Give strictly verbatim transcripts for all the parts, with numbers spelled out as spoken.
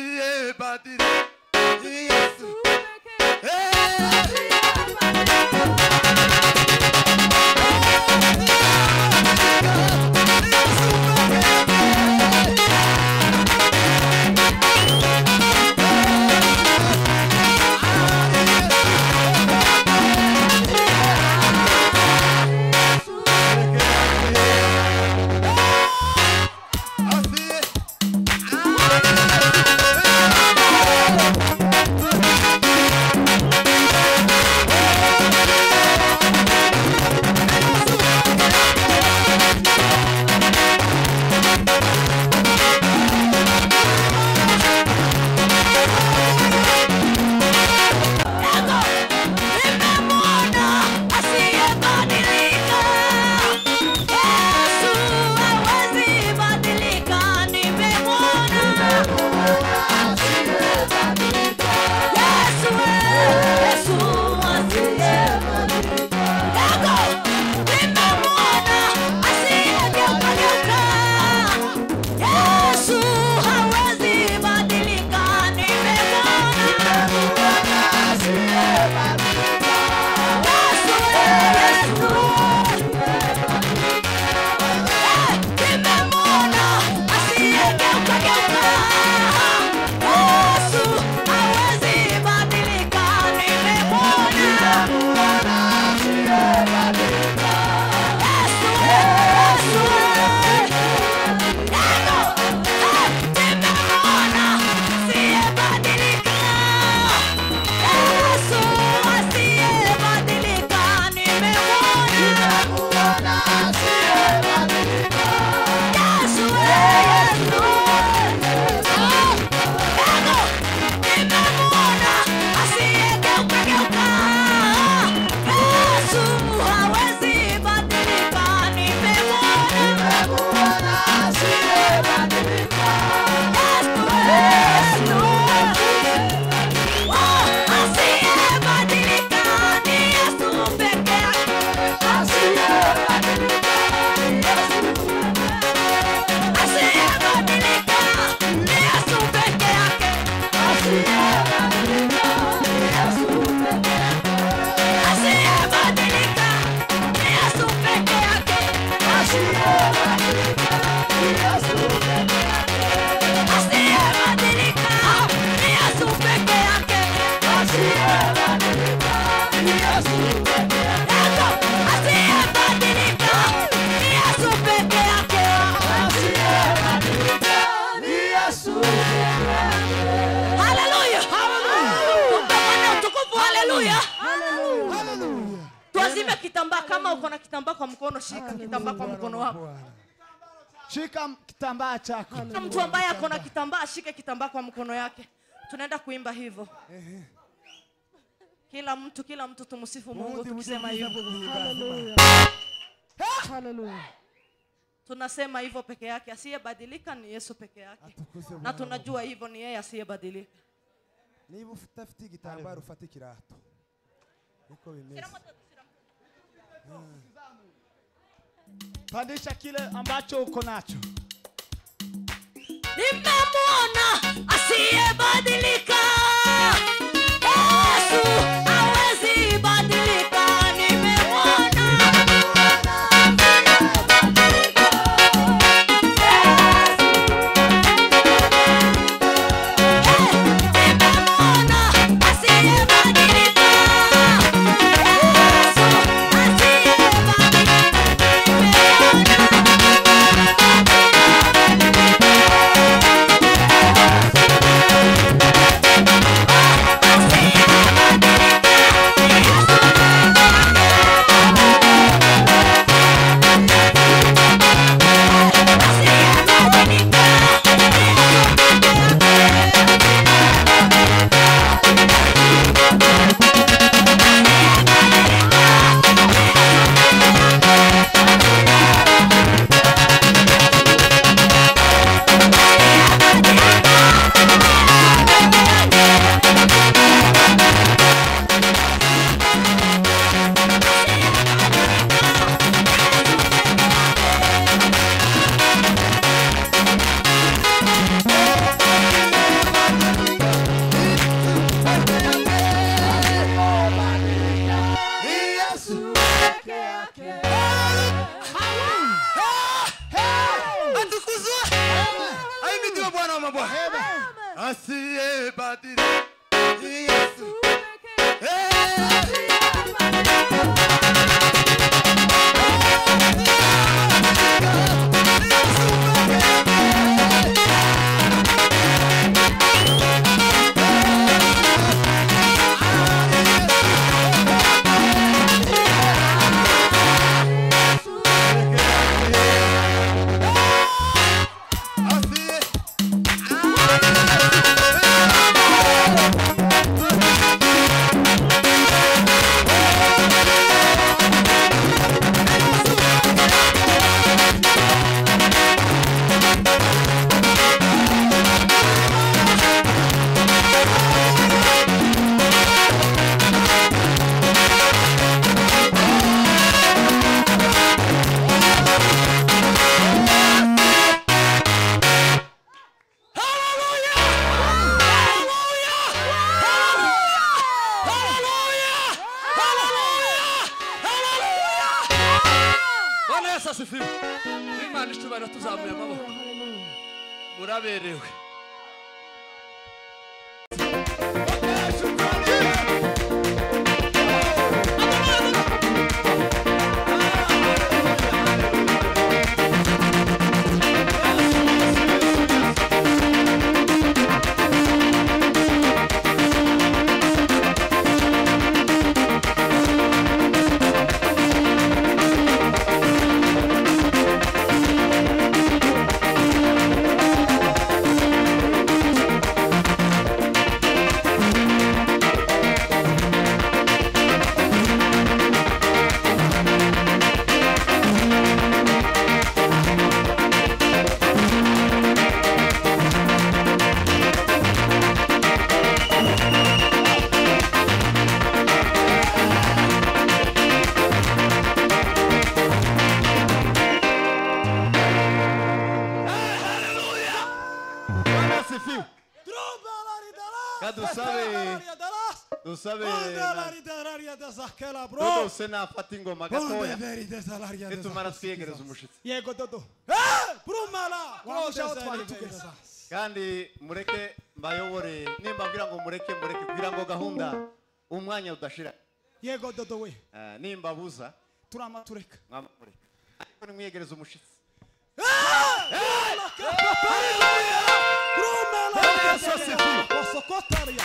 asiyebadilika ni Yesu. Kama uko na kitambaa kwa mkono, shika kitambaa kwa mkono wako. Shika kitambaa chako. Kama mtu ambaye ako na kitambaa, shika kitambaa kwa mkono yake. Tunaenda kuimba hivyo. Kila mtu, kila mtu tumsifu Mungu tukisema hivyo. Hallelujah. Hallelujah. Tunasema hivyo peke yake, asiyebadilika ni Yesu peke yake. Na tunajua hivyo ni yeye asiyebadilika. Niba ufite igitambaro ufate kirato. Niko bimeze. Pandisha kile ambacho uko nacho. Nimemwona asiyebadilika. Yesu hawezi badilika. Nimemwona. Yes. asiye badili Yesu Imana ishobora tuzamuye amaboko muraberewe Dusabe Dodo sena afata ingoma gatoya nitumara twiyegereza umushitsi Yego Dodo Brumala kandi mureke mbayobore nimbabwira ngo mureke mureke kugira ngo gahunda umwanya udashira Yego Dodo we nimbabuza turama tureka mwamureka ariko nimwiyegereza umushitsi Brumala Sokotaria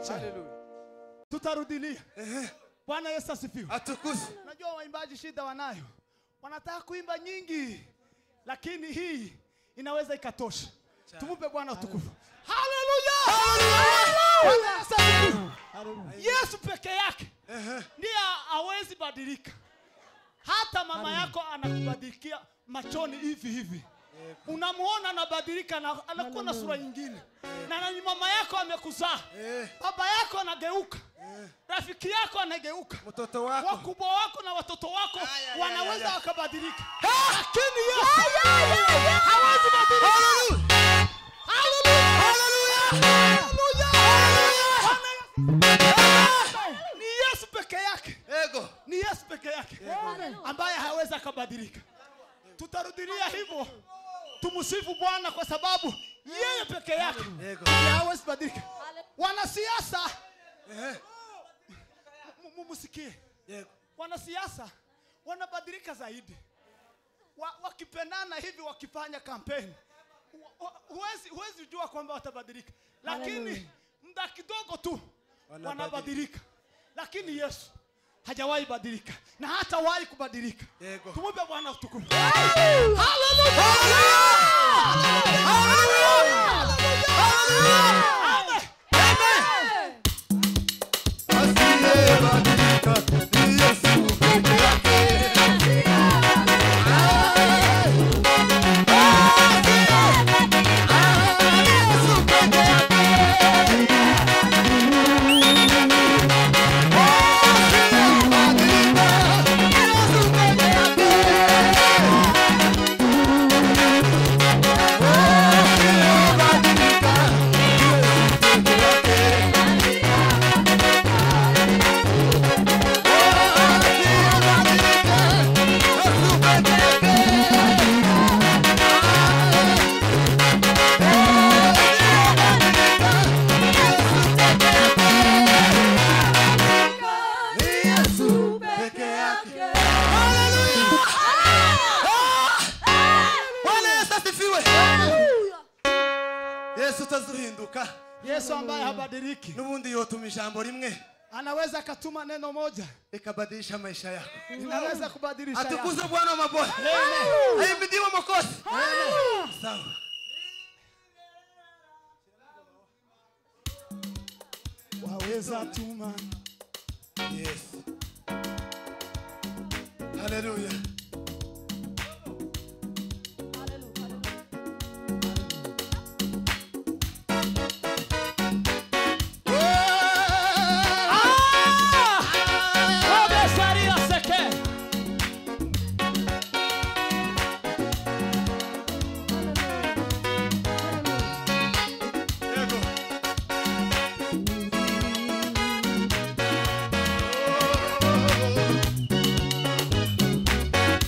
picha. Tutarudilia. Bwana Yesu asifiwe. Atukuzwe. Unajua waimbaji shida wanayo. Wanataka kuimba nyingi. Lakini hii inaweza ikatosha. Tumupe Bwana utukufu. Haleluya! Haleluya! Yesu peke yake ndiye hawezi badilika. Hata mama yako anakubadilikia machoni hivi hivi. Unamuona anabadilika na anakuwa na sura nyingine. Na nani mama yako amekuzaa. Baba yako anageuka. Rafiki yako anageuka. Mtoto wako. Wakubwa wako na watoto wako wanaweza wakabadilika. Lakini Yesu hawezi badilika. Haleluya! Ni Yesu peke yake. Ego. Ni Yesu peke yake ambaye hawezi akabadilika. Tutarudilia hivyo. Tumusifu Bwana kwa sababu yeye peke yake ndiye hawezi badilika. Wanasiasa mumusikie. Wanasiasa wanabadilika zaidi. Wakipendana hivi wakifanya kampeni. Huwezi huwezi jua kwamba watabadilika. Lakini muda kidogo tu wanabadilika. Lakini Yesu hajawahi badilika na hatawahi kubadilika. Tumupe Bwana utukufu. Haleluya! Yesu ambaye habadiliki. Nubundi yotuma ijambo rimwe. Anaweza katuma neno moja ikabadilisha maisha yako. Inaweza kubadilisha yako. Atukuzwe Bwana wa mabwana. Amen. Ahimidiwe Mwokozi. Amen. Sawa. Waweza tuma. Yes. Hallelujah. Oh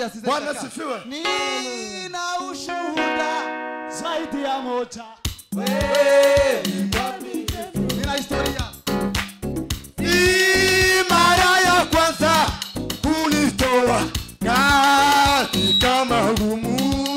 asize Bwana shaka. sifiwe. Nina ushuhuda zaidi ya moja. wewe nina historia Ni mara ya kwanza kunitoa katika magumu.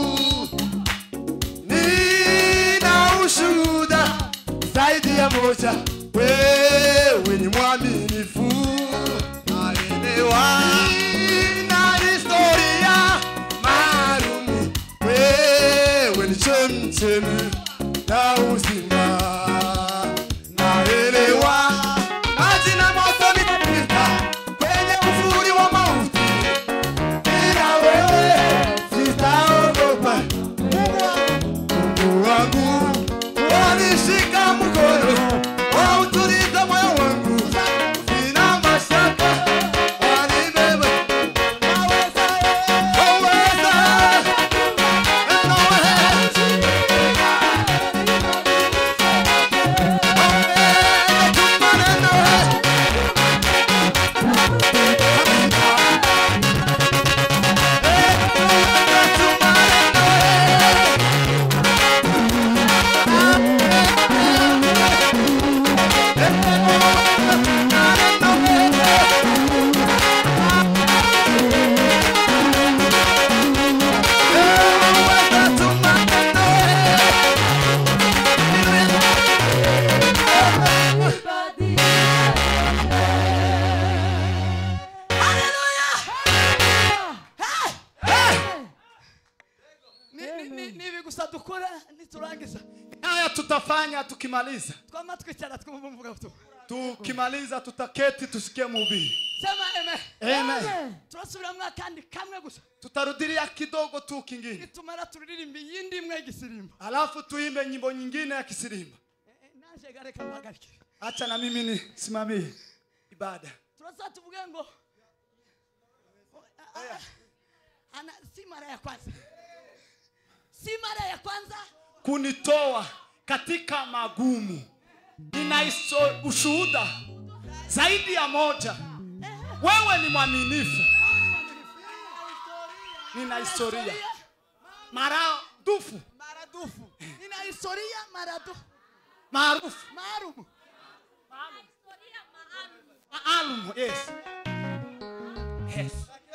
Nina ushuhuda zaidi ya moja, wewe ni mwaminifu. Naelewa na historia maalum, wewe ni chemchemi na uzima. Naelewa maji na moto nitapita kwenye uvuli wa mauti, ila wewe sitaogopa. Mungu wangu wanishika mkono, wautuliza moyo wangu, sina mashaka, wanibeba. Waweza, waweza, Nivi gusa dukora niturangiza. haya tutafanya tukimaliza. Twama twicara twumva tu. Tukimaliza tutaketi tusikie mhubiri. Sema amen. Amen. Turasubira mwa kandi kamwe gusa. Tutarudilia kidogo tu kingine. Nitumara turirimba yindi imwe gisirimba. Alafu tuimbe nyimbo nyingine ya kisirimba. Naje gareka mpagarike. Acha na mimi ni simamie ibada. Turasa tuvuge ngo ana si mara ya kwanza. Si mara ya kwanza kunitoa katika magumu. Nina ushuhuda zaidi ya moja, wewe ni mwaminifu. Nina historia maradufu maradufu. Nina historia maradufu. maarufu Maalum. maalum. Yes, yes.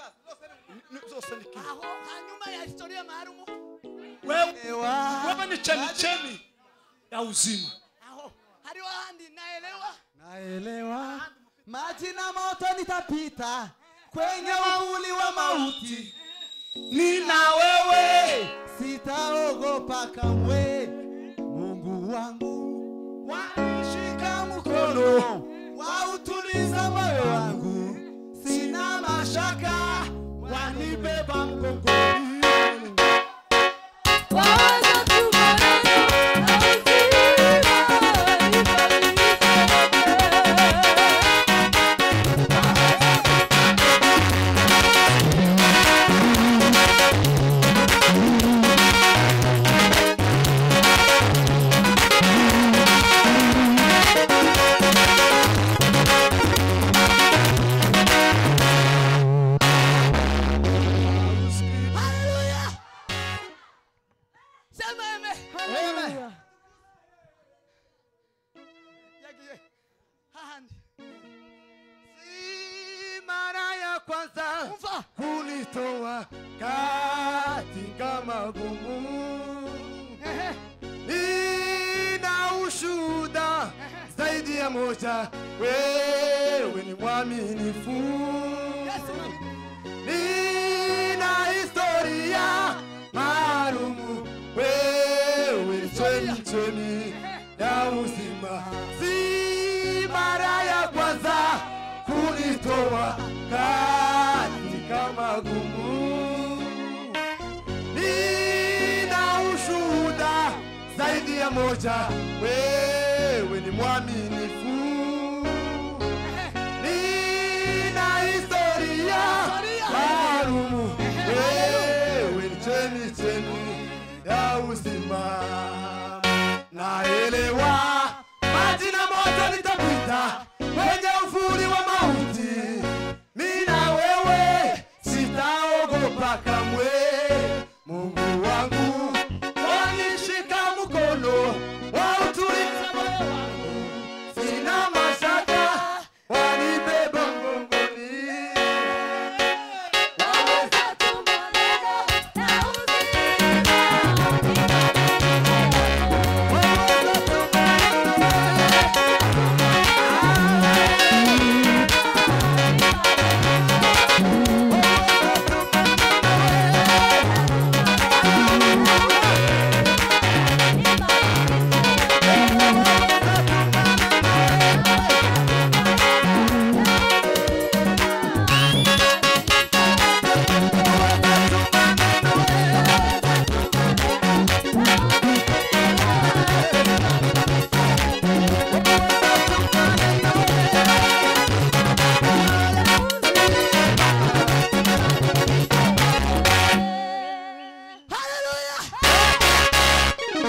Aho hanyuma ya historia maalum. Wewe wewe ni chemichemi ya uzima. Aho hariwa handi naelewa. naelewa maji na moto nitapita kwenye uvuli wa mauti, Nina wewe sitaogopa kamwe. Mungu wangu wanishika mkono, wautuliza moyo wangu, sina mashaka, wanibeba mgongoni. Kunitoa katika magumu. Nina ushuhuda zaidi ya moja, wewe ni mwaminifu. Nina historia maalum, wewe ni chemchemi ya uzima. Si mara ya kwanza kunitoa katika magumu. Nina ushuhuda zaidi ya moja, wewe ni mwaminifu. Nina historia maalum, wewe ni chemchemi ya uzima. Naelewa maji na moto nitapita kwenye uvuli wa mauti, mimi na wewe sitaogopa.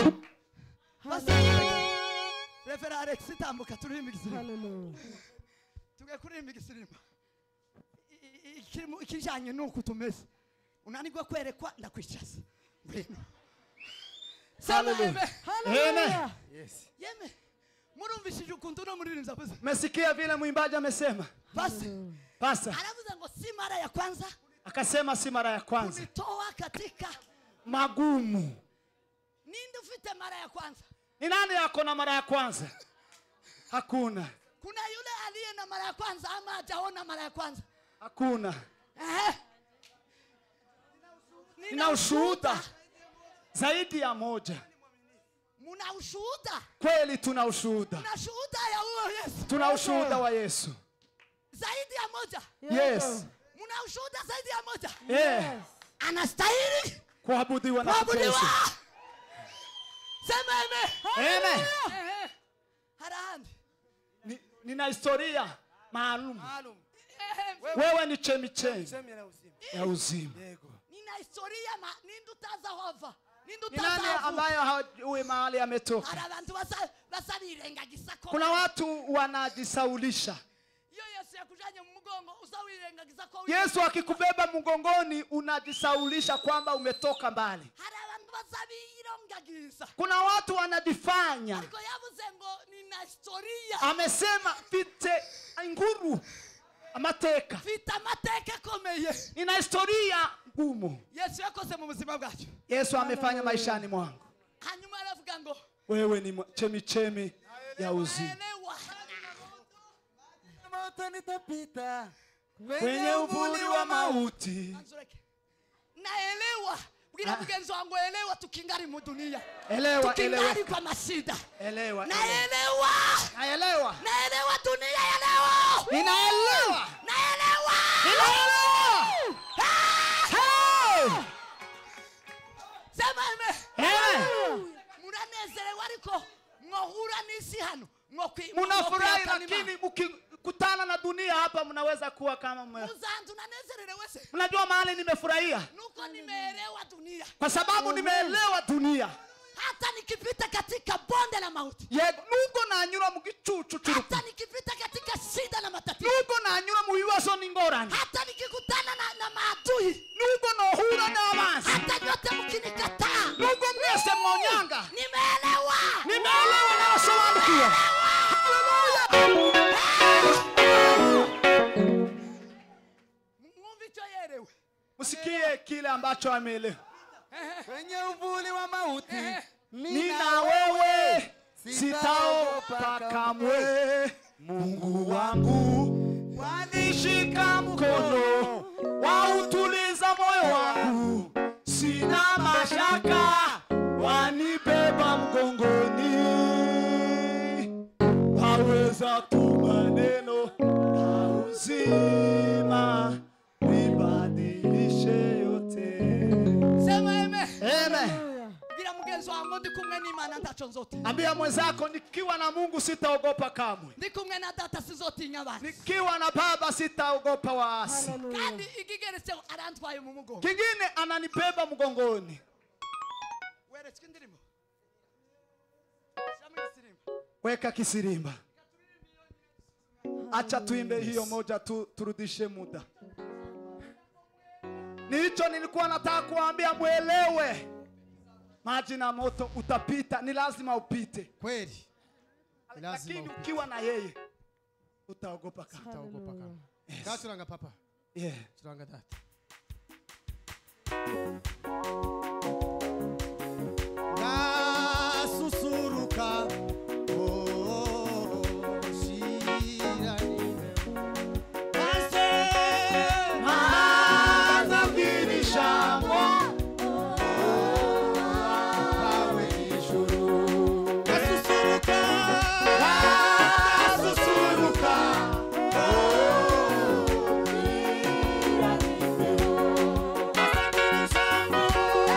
Reverend Alex tambuka turirimba igisimba. Hallelujah. Tuge kuririmba igisimba. Ikijanye nuko tumeze. Unanigwa kwerekwa ndakwicaza. Ngwino. Hallelujah. Hallelujah. Yes. Yeme. Murumvishije ukuntu no muririmba pesa. Mesikia vile mwimbaji amesema. Basi. Pasa. Anavuza ngo si mara ya kwanza. Akasema si mara ya kwanza. Kunitoa katika Magumu. nini ufite mara ya kwanza? Ni nani yako na mara ya kwanza? Hakuna. Kuna yule aliye na mara ya kwanza ama hajaona mara ya kwanza? Hakuna. Eh. Nina ushuhuda zaidi ya moja. Muna ushuhuda? Kweli tuna ushuhuda. Muna shuhuda ya huyo Yesu? Tuna ushuhuda wa Yesu. Zaidi ya moja? Yes. Muna ushuhuda zaidi ya moja? Yeah. Anastahili kuabudiwa na kuabudiwa. kupewa. Sema amen. Amen. Eh. Harahandi. Ni, nina historia maalum. Maalum. Wewe ni chemichemi ya uzima. Nina historia ma nindu taza hova. Nindu Ni taza nani hova. ambaye hajui mahali ametoka? Hari abantu basa basabirengagiza ko. Kuna watu wanajisaulisha. Iyo Yesu yakujanye mu mugongo uzawirengagiza ko. Yesu akikubeba mgongoni unajisaulisha kwamba umetoka mbali. Hari abantu basabirengagiza. Kuna watu wanajifanya. Ariko yavuze ngo nina historia. Amesema fite nguru amateka. Fite amateka komeye. Nina historia ngumu. Yesu yakoze mu buzima bwacu. Yesu amefanya maishani mwangu. Hanyuma aravuga ngo wewe ni chemichemi ya uzima. Moto nitapita kwenye uvuli wa mauti. Naelewa. Bwira mugenzi wangu elewa tukingari mu dunia. Elewa, tukingari elewa. kwa mashida. Elewa. Naelewa. Naelewa. Naelewa dunia elewa. Ninaelewa. Naelewa. Ninaelewa. Hey! Sema amen. Amen. Munanezerewa ariko mwohura n'isi hano. Munafurahi lakini mkikutana na dunia hapa mnaweza kuwa kama mwe. Muzantu nanezerewe se. Mnajua mahali nimefurahia? Nuko nimeelewa dunia. Kwa sababu nimeelewa dunia. Hata nikipita katika bonde la mauti. Yego nuko nanyura mu gicucu cy'urupfu. Hata nikipita katika shida na matatizo. Nuko nanyura mu bibazo n'ingorane. Hata nikikutana na, na maadui. Nuko nohura n'abanzi. Hata nyote mkinikataa. Nuko mwese mwonyanga. Nimeelewa. Nimeelewa na wasobanukiwa. Haleluya. Mumvicho yerewe. Musikie kile ambacho ameelewa. kwenye uvuli wa mauti. Nina wewe sitaogopa kamwe. Mungu wangu wanishika mkono, wautuliza moyo wangu. Sina mashaka, wanibeba mgongoni. Waweza tu maneno na uzima nibadilishe yote. Sema amen. Amen. Bila mugenzi wangu ndi kumwe n'Imana ndacho nzote. Ambia mwenzako nikiwa na Mungu sitaogopa kamwe. Ndi kumwe na data sizotinya abantu. Nikiwa na baba sitaogopa waasi. Kandi ikigeretse arantwaye mu mugongo. Kingine ananibeba mgongoni. Were chikindirimo. Shama kisirimba. Weka kisirimba. Acha tuimbe hiyo moja tu, turudishe muda. Nicho nilikuwa nataka kuambia muelewe. Maji na moto utapita, ni lazima upite. Kweli. Lakini ukiwa na yeye utaogopa kama. Utaogopa kama. Kachuranga papa. Yeah. Churanga data. Na susuruka. Oh, shirani. Ase. Maana vinishambo. Oh,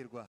guhezagirwa.